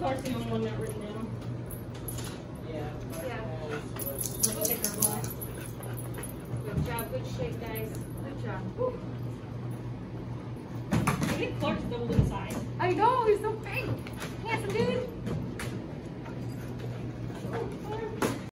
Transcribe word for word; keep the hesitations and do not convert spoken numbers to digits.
Clark's the only one not written down. Yeah. Yeah. Let's take our black. Good job. Good shape, guys. Good job. Ooh. I think Clark's doubled in size.